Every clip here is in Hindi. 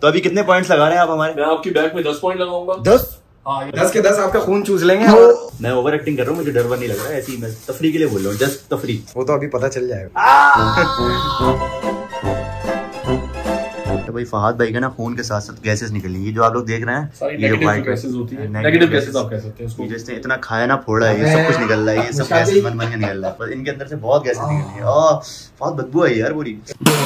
तो अभी कितने पॉइंट्स लगा रहे हैं आप हमारे? मैं आपकी बैक में 10 पॉइंट लगाऊंगा। 10? हाँ, 10 के 10 आपका खून चूस लेंगे। मैं ओवर एक्टिंग कर रहा हूँ, मुझे डर नहीं लग रहा है, ऐसी मैं तफरी के लिए बोल रहा हूँ, जस्ट तफरी। वो तो अभी पता चल जाएगा। तो भाई फहाद भाई का ना खून के साथ साथ गैसेस निकली, ये जो आप लोग देख रहे हैं, ये जो वाइट गैसेस होती है, नेगेटिव गैसेस आप कह सकते हैं इसको। जिसने इतना खाया ना फोड़ा है, ये सब कुछ निकल रहा है, ये सब गैसेस मन के निकल रहा है, पर इनके अंदर से बहुत गैसेस निकल रही है। बहुत बदबू है यार पूरी।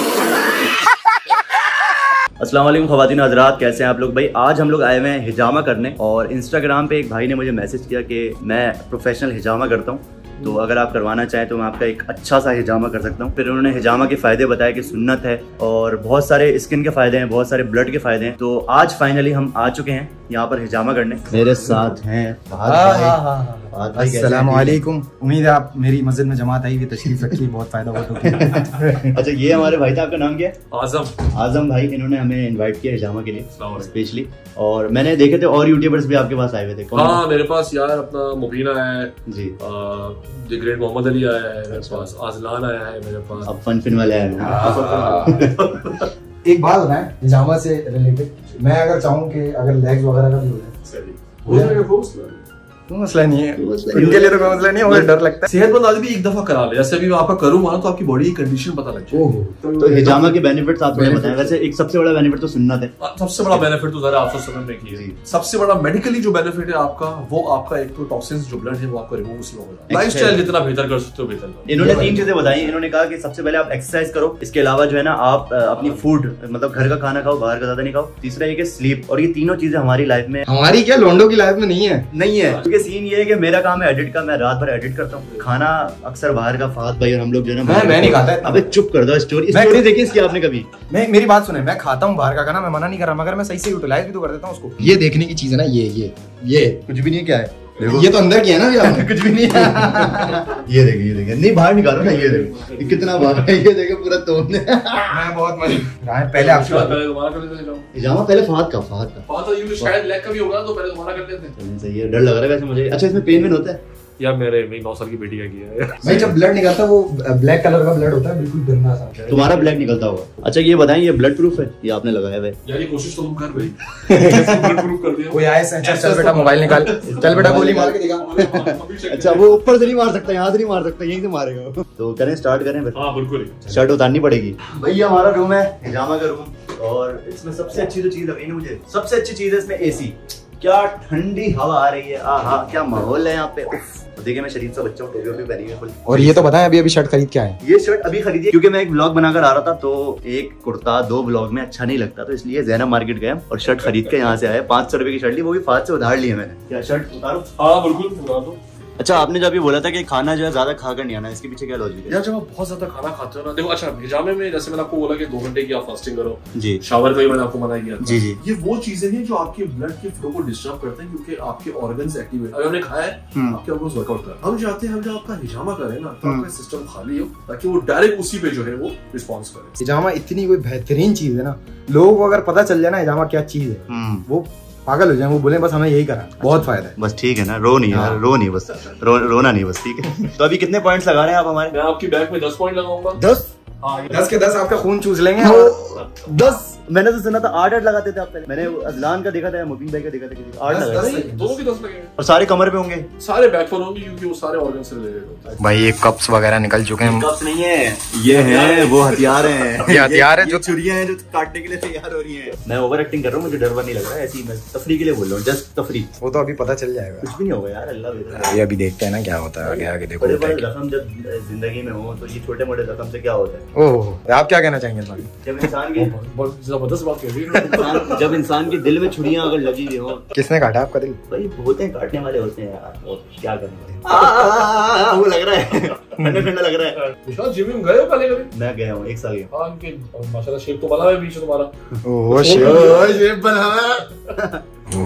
अस्सलाम वालेकुम ख़वातीन हज़रात, कैसे हैं आप लोग? भाई आज हम लोग आए हुए हैं हिजामा करने, और इंस्टाग्राम पे एक भाई ने मुझे मैसेज किया कि मैं प्रोफेशनल हिजामा करता हूँ, तो अगर आप करवाना चाहें तो मैं आपका एक अच्छा सा हिजामा कर सकता हूँ। फिर उन्होंने हिजामा के फ़ायदे बताए कि सुन्नत है और बहुत सारे स्किन के फ़ायदे हैं, बहुत सारे ब्लड के फ़ायदे हैं। तो आज फाइनली हम आ चुके हैं यहाँ पर हिजामा करने। मेरे साथ हैं अस्सलाम वालेकुम। उम्मीद है आप मेरी मस्जिद में जमात आई हुई तशरीफ रखी, बहुत फायदा हुआ। अच्छा, ये हमारे भाई था, आपका नाम क्या है? आजम। आजम भाई, इन्होंने हमें इनवाइट किया हिजामा के लिए स्पेशली, और मैंने देखे थे और यूट्यूबर्स भी आपके पास आए हुए थे। हाँ, मेरे पास यार अपना मुबीना है जी, द ग्रेट मोहम्मद अली आया है मेरे पास, आजलान आया है मेरे पास, अब फन वाले आए हैं। एक बात होना है हिजामा से रिलेटेड, मैं अगर चाहूँ कि अगर लेग्स वगैरह का भी हो जाए तो मसला नहीं है, उनके लिए तो कोई मसला नहीं है, मुझे डर लगता है। सेहतमंद आदमी एक दफा करा ले, जैसे अभी मैं आपका करूंगा ना तो आपकी बॉडी की कंडीशन पता लग जाएगी। तो हिजामा के बेनिफिट्स आप मुझे बताएं। वैसे एक सबसे बड़ा बेनिफिट तो सुन्नत है, सबसे बड़ा बेनिफिट तो जरा आपसे समझने की है। सबसे बड़ा मेडिकली जो बेनिफिट है आपका, वो आपका एक तो टॉक्सिन्स जो ब्लड है वो आपका रिमूव हो जाए। लाइफस्टाइल जितना बेहतर कर सकते हो बेहतर करो। इन्होंने 3 चीजें बताई। इन्होंने कहा कि सबसे पहले आप एक्सरसाइज करो, इसके अलावा जो है ना आप अपनी फूड मतलब घर का खाना खाओ, बाहर का ज्यादा नहीं खाओ। तीसरा ये कि स्लीप, और ये तीनों चीजें हमारी लाइफ में, हमारी क्या लोंडो की लाइफ में नहीं है क्योंकि सीन ये है कि मेरा काम है एडिट का, मैं रात भर एडिट करता हूँ। खाना अक्सर बाहर का फहद भाई और हम लोग जो है ना, मैं नहीं खाता। अबे चुप कर दो, स्टोरी देखी इसकी आपने कभी? मेरी बात सुने, मैं खाता हूँ बाहर का खाना, मैं मना नहीं कर रहा, मगर मैं सही से यूटिलाइज भी तो कर देता हूँ उसको। ये देखने की चीज है ना, ये कुछ भी नहीं, क्या है देखो, ये तो अंदर की है ना, कुछ भी नहीं है। ये देखिए नहीं बाहर निकालो ना, ये देखो कितना बाहर है, ये देखो पूरा तोड़ने। मैं बहुत मजा पहले आपसे हिजामा पहले फहद का शायद लेग का भी होगा, तो पहले तुम्हारा कर लेते हैं। सही है, डर लग रहा है वैसे मुझे। अच्छा, इसमें पेन होता है यार? मेरी 9 साल की बेटी का किया है भाई। जब ब्लड निकलता है वो ब्लैक कलर का ब्लड होता है, बिल्कुल गंदा सा। तुम्हारा ब्लड निकलता होगा। अच्छा ये बताएं, ये ब्लड प्रूफ है? ये आपने लगाया है यार? ये कोशिश तो तुम कर भाई, ब्लड प्रूफ कर दिया। कोई आए चल बेटा मोबाइल निकाल, चल बेटा गोली मार के दिखा। अच्छा, वो ऊपर से नहीं मार सकता, यहाँ से नहीं मार सकता, यहीं से मारेगा। तो करें, स्टार्ट करें फिर? हाँ बिल्कुल। शर्ट उतारनी पड़ेगी। भैया हमारा रूम है हिजामा का रूम, और इसमें सबसे अच्छी जो चीज लगी ना मुझे, सबसे अच्छी चीज है इसमें एसी। क्या ठंडी हवा आ रही है, आहा क्या माहौल है यहाँ पे। देखिए मैं शरीफ सा बच्चा हूँ, टोपी पहनी है। और ये तो बताएं अभी शर्ट खरीद के आए? ये शर्ट अभी खरीदी क्योंकि मैं एक ब्लॉग बनाकर आ रहा था, तो एक कुर्ता 2 ब्लॉग में अच्छा नहीं लगता, तो इसलिए ज़ैनब मार्केट गया और शर्ट खरीद के यहाँ से आया। 500 रुपए की शर्ट ली, वो भी फास्ट से उधार ली है मैंने। क्या शर्ट उतारो? हाँ बिल्कुल उतार दो। अच्छा, आपने जब ये बोला था कि खाना जो है ज्यादा खाकर नहीं आना, इसके पीछे क्या लॉजिक है? यार जब आप बहुत ज्यादा खाना खाते हो ना, देखो अच्छा हिजामे में जैसे मैंने आपको बोला कि 2 घंटे की आप फास्टिंग करो जी, शावर का भी मैंने आपको मना किया था। जी जी, ये वो चीजें हैं जो आपके ब्लड के फ्लो को डिस्टर्ब करते हैं, क्योंकि आपके ऑर्गन्स एक्टिवेट, अगर हमने खाया है आपके ऑर्गन्स वर्कआउट कर, हम चाहते हैं हम जब आपका हिजामा करें ना तो आपका सिस्टम खाली हो, ताकि वो डायरेक्ट उसी पे जो है वो रिस्पॉन्स करे। हिजामा इतनी कोई बेहतरीन चीज है ना, लोगों को अगर पता चल जाए ना हिजामा क्या चीज है, वो पागल हो जाए, वो बोले बस हमें यही करा। बहुत फायदा है। बस ठीक है ना, रो नहीं यार, रो नहीं, बस रोना नहीं, बस ठीक है। तो अभी कितने पॉइंट्स लगा रहे हैं आप हमारे? मैं आपकी बैक में 10 पॉइंट लगाऊंगा। 10? 10 के 10 आपका खून चूस लेंगे। 10? मैंने तो सुना था 8 लगाते थे आप पहले। मैंने अजलान का देखा था, मुबीन भाई का देखा था, 8 लगाए। दोनों के 10 लगेंगे, और सारे कमर पे होंगे, सारे बैक पर होंगे, क्योंकि वो सारे ऑर्गन से रिलेटेड होता है। भाई ये कप्स वगैरह निकल चुके हैं। कप्स नहीं है, ये है वो हथियार है। ये हथियार है जो छुरियां हैं जो काटने के लिए तैयार हो रही है। मैं ओवर एक्टिंग कर रहा हूँ, मुझे डर नहीं लग रहा है, ऐसी मैं तफरी के लिए बोल रहा हूँ, जस्ट तफरी। वो तो अभी पता चल जाएगा, कुछ भी नहीं होगा यार, अल्लाह। ये अभी देखते हैं ना क्या होता है आगे आगे। देखो बड़े बड़े जख्म जब जिंदगी में हो, तो ये छोटे मोटे जख्म से क्या होता है? ओह, आप क्या कहना चाहेंगे? जब इंसान की जबरदस्त बात कह रही है। जब इंसान के दिल में छुरियां अगर लगी हुई हो। किसने काटा आपका दिल? भाई होते हैं, काटने वाले होते हैं यार, और क्या करेंगे। वो लग रहा है ठंडा ठंडा लग रहा है। विशाल जिम में गए हो पहले कभी? मैं गया हूँ, 1 साल गया। हाँ, इनके माशाल्लाह शेप तो बना है बीच में तुम्हारा। ओह शेप बना है।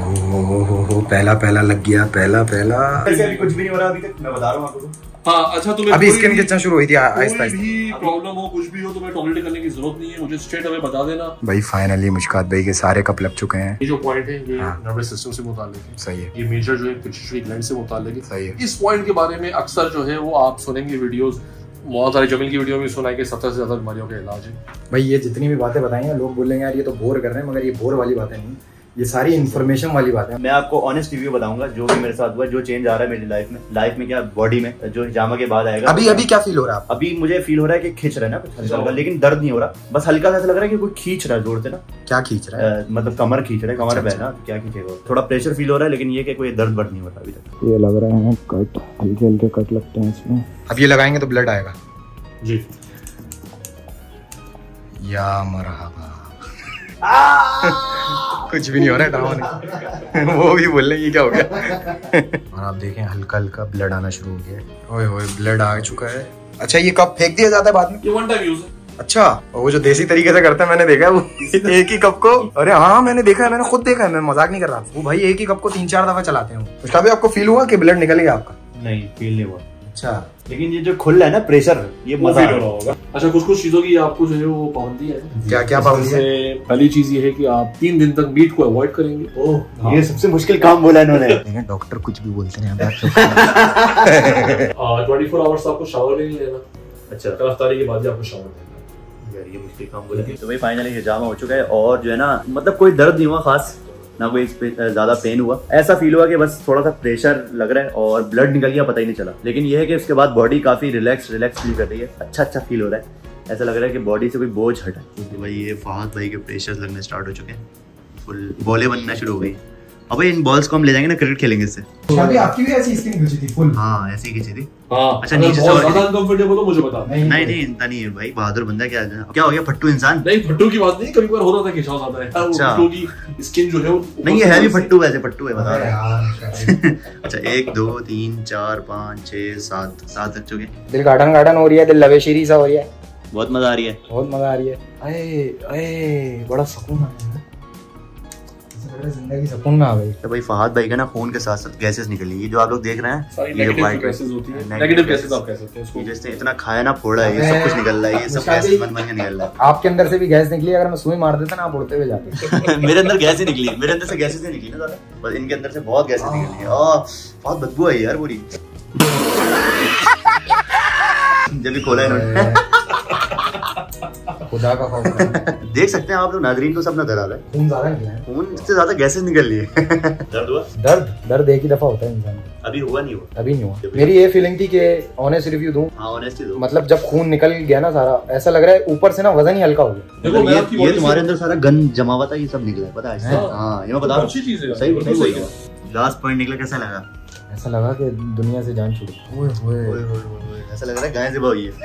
ओह पहला लग गया, पहला। ऐसे अभी कुछ भी नहीं हो रहा अभी तक, मैं बता रहा हूँ आपको। हाँ अच्छा, तुम्हें अभी स्किन कितना शुरू हुई थी आहिस्ता आहिस्ता। भी प्रॉब्लम हो, कुछ भी हो, तुम्हें टॉयलेट करने की जरूरत नहीं है, मुझे स्ट्रेट अवे बता देना। भाई फाइनली मुश्कात भाई के सारे कप लग चुके हैं। ये जो पॉइंट है ये नर्वस सिस्टम से मुताल्लिक है। सही है। ये मेजर जो है पिट्यूटरी ग्लैंड से मुताल्लिक है। सही है। इस पॉइंट के बारे में अक्सर जो है वो आप सुनेंगे वीडियोस बहुत सारी जमील की वीडियो में सुना है कि 70 से ज्यादा बीमारियों का इलाज है। भाई ये जितनी भी बातें बताई हैं लोग बोलेंगे यार ये तो बोर कर रहे हैं, मगर ये बोर वाली बातें नहीं, ये सारी इन्फॉर्मेशन वाली बात है। मैं आपको ऑनेस्ट रिव्यू बताऊंगा जो भी मेरे साथ हुआ, जो चेंज आ रहा है मेरी लाइफ में क्या बॉडी में, जो हिजामा के बाद आएगा। अभी क्या फील हो रहा है? अभी मुझे फील हो रहा है कि खींच रहा है ना कुछ हल्का, लेकिन दर्द नहीं हो रहा, बस हल्का सा ऐसा लग रहा है कि कोई खींच रहा है जोर से ना। क्या खींच रहा है? मतलब कमर खींच रहा है, कमर पे है ना, क्या खींचेगा, थोड़ा प्रेशर फील हो रहा है, लेकिन ये कि कोई दर्द नहीं हो रहा अभी तक। ये लग रहा है कट, हल्के हल्के कट लगते हैं इसमें। अब ये लगाएंगे तो ब्लड आएगा जी। या मरहबा। कुछ भी नहीं हो रहा है डाउन वो भी बोल रहे क्या हो गया। और आप देखें हल्का हल्का ब्लड आना शुरू हो गया। ओए होए ब्लड आ चुका है। अच्छा ये कप फेंक दिया जाता है बाद में? ये वन टाइम यूज है। अच्छा, वो जो देसी तरीके से करते हैं मैंने देखा है वो एक ही कप को, अरे हाँ मैंने देखा है, मैंने खुद देखा है, मैं मजाक नहीं कर रहा। वो भाई एक ही कप को 3-4 दफा चलाते हैं। उसका भी आपको फील हुआ कि ब्लड निकल गया आपका? नहीं, फील नहीं हुआ। अच्छा, लेकिन ये जो खुल रहा है ना प्रेशर, ये मजा आ रहा होगा। अच्छा, कुछ चीजों की आपको जो है वो पाबंदी है। क्या पाबंदी है? पहली चीज ये है कि आप 3 दिन तक मीट को अवॉइड करेंगे। ओह, ये सबसे मुश्किल काम बोला इन्होंने। डॉक्टर कुछ भी बोलते हैं 24 आवर्स आपको शावर नहीं लेना। अच्छा, कल अफ्तारी के बाद ही आपको शावर लेना। यार ये मुश्किल काम बोला। तो भाई फाइनली हिजामा हो चुका है, और जो है ना मतलब कोई दर्द नहीं हुआ खास, ना कोई ज्यादा पेन हुआ। ऐसा फील हुआ कि बस थोड़ा सा प्रेशर लग रहा है और ब्लड निकल गया, पता ही नहीं चला। लेकिन ये है कि उसके बाद बॉडी काफी रिलैक्स फील कर रही है, अच्छा फील हो रहा है। ऐसा लग रहा है कि बॉडी से कोई बोझ हटा। क्योंकि भाई ये फहद भाई के प्रेशर लगने स्टार्ट हो चुके हैं, फुल बॉलें बनना शुरू हो गई। अब इन बॉल्स को हम ले जाएंगे ना, क्रिकेट खेलेंगे इससे। आपकी भी ऐसी स्किन खींची थी फुल? हाँ ऐसी ही खींची थी। हाँ, अच्छा नीचे से अनकंफर्टेबल हो मुझे बता। नहीं इतना नहीं है भाई, बहादुर बंदा। क्या हो गया, फट्टू इंसान? नहीं, फट्टू की बात नहीं, कभी बार हो रहा था खिंचाव ज्यादा है। अच्छा, फट्टू की स्किन जो है वो नहीं, ये है भी फट्टू, वैसे फट्टू है, बता रहा हूं। अच्छा 1 2 3 4 5 6 7 तक चुके। दिल गार्डन हो रही है, दिल लवेशीरी सा हो रही है। बहुत मजा आ रही है, बहुत मजा आ रही है। अरे बड़ा सुकून आ रहा है, जिंदगी सुकून में आ गई। तो भाई फहद भाई का ना खून के साथ साथ गैसेस निकली, ये जो आप लोग देख रहे हैं, ये नेगेटिव गैसेस होती है। नेगेटिव गैसेस आप कह सकते हैं इसको। जैसे इतना खाया ना फोड़ा है, ये सब कुछ निकल रहा है, ये सब गैसेस बन के निकल रहा है। आपके अंदर से भी गैस निकली, अगर मैं सुई मार देता ना आप उड़ते हुए जाते। मेरे अंदर गैस ही निकली, मेरे अंदर से गैसेस नहीं निकली ना ज्यादा, बस इनके अंदर से बहुत गैसेस निकली है। बहुत बदबू है यार पूरी। जब भी खोला इन्होंने खुदा का खौफ। देख सकते हैं आप लोग नाज़रीन को, सब नजर आ रहा है। खून ज्यादा निकला है, खून से ज्यादा गैसेस निकल रही है। दर्द हुआ? दर्द एक ही दफा होता है इंसान को। अभी हुआ नहीं हुआ? अभी नहीं हुआ। मेरी ये फीलिंग थी कि ऑनेस्ट रिव्यू दूं। हाँ ऑनेस्ट ही दो। मतलब जब खून निकल गया ना सारा, ऐसा लग रहा है ऊपर से ना वजन ही हल्का हो गया। देखो ये तुम्हारे अंदर सारा गन जमा हुआ था, ये सब निकला है, पता है? हाँ ये मैं बता रहा हूँ, अच्छी चीज है। सही। लास्ट पॉइंट निकला, कैसा लगा? ऐसा लगा कि दुनिया से जान छूटी। ऐसा लग रहा है गाय ज़िबा हुई है।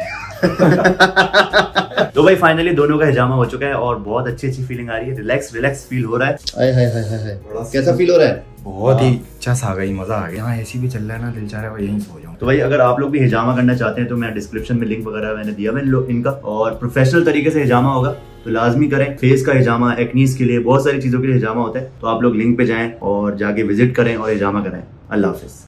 तो भाई फाइनली दोनों का हिजामा हो चुका है और बहुत अच्छी फीलिंग आ रही है, रिलैक्स फील हो रहा है। कैसा फील हो रहा है? बहुत ही अच्छा सा आ गई, मजा आ गया। यहाँ एसी भी चल रहा है ना, दिल चाह रहा है यहीं सो जाऊं। तो भाई अगर आप लोग भी हिजामा करना चाहते हैं तो मैं डिस्क्रिप्शन में लिंक वगैरह मैंने दिया मैंने इनका, और प्रोफेशनल तरीके से हिजामा होगा तो लाजमी करें। फेस का हिजामा, एक्नीस के लिए, बहुत सारी चीजों के लिए हिजामा होता है, तो आप लोग लिंक पे जाएं और जाके विजिट करें और हिजामा कराएं। अल्लाह हाफिज।